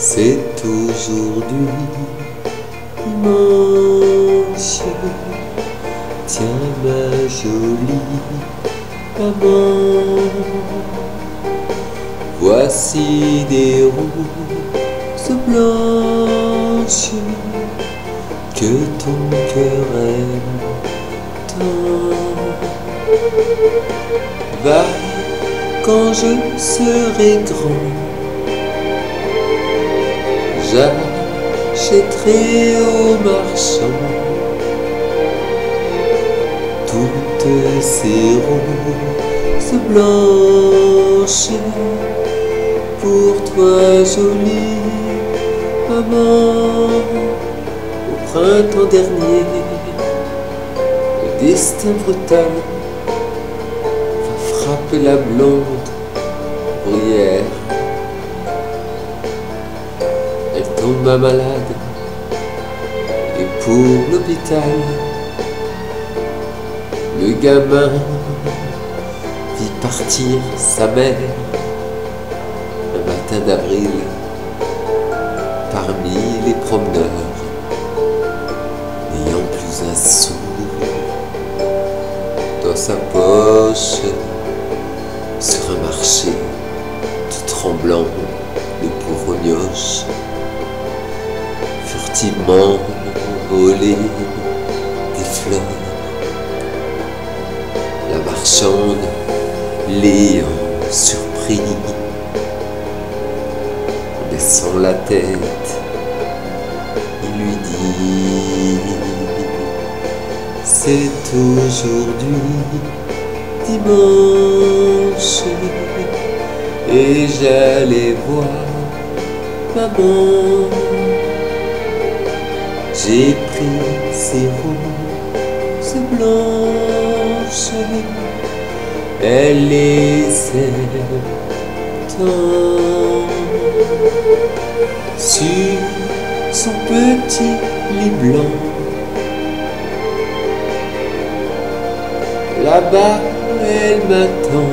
C'est aujourd'hui dimanche. Tiens ma jolie maman, voici des roses blanches que ton cœur aime tant. Va quand je serai grand, j'achèterai au marchand toutes ces roses blanches pour toi jolie maman. Au printemps dernier, le destin brutal va frapper la blonde bruyère. Elle tomba malade et pour l'hôpital, le gamin vit partir sa mère un matin d'avril parmi les promeneurs, n'ayant plus un sou dans sa poche. Sur un marché tout tremblant, le pauvre mioche furtivement volait des fleurs. La marchande, l'ayant surpris, baissant la tête, il lui dit: c'est aujourd'hui dimanche et j'allais voir maman. J'ai pris ces roses blanches, elle les aime tant. Sur son petit lit blanc, là-bas elle m'attend.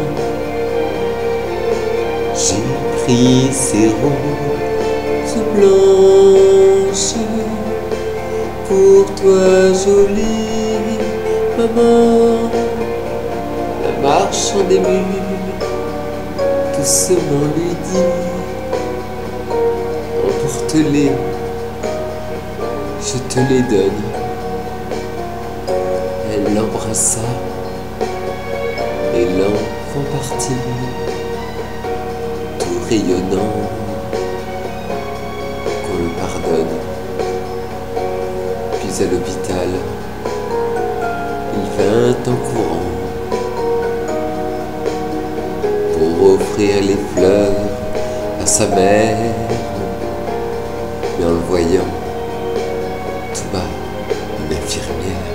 J'ai pris ces roses blanches pour toi jolie maman. La marchande émue doucement lui dit: emporte-les, je te les donne. Elle l'embrassa et l'enfant partit, tout rayonnant, qu'on le pardonne. Puis à l'hôpital, il vint en courant pour offrir les fleurs à sa mère. Mais en le voyant, tout bas, une infirmière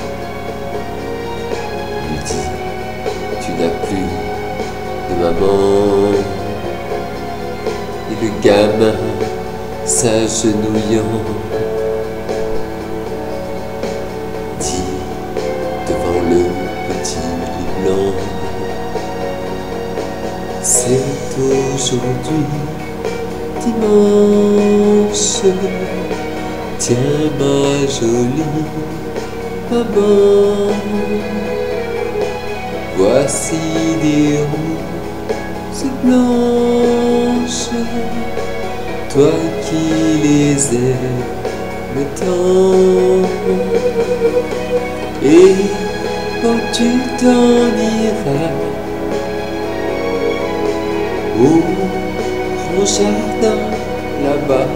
lui dit: tu n'as plus de maman. Et le gamin, s'agenouillant, dit devant le petit lit blanc: c'est aujourd'hui dimanche. Tiens ma jolie maman, voici des roses blanches, toi qui les aimes tant. Et quand tu t'en iras au grand jardin là-bas,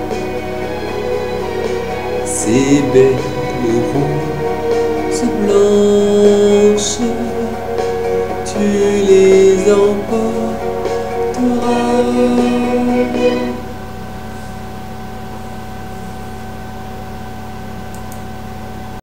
ces belles roses blanches, tu les emportes